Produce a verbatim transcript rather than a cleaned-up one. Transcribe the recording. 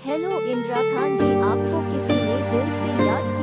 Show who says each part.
Speaker 1: hello इंद्राथान जी, आपको किसी ने दिल से याद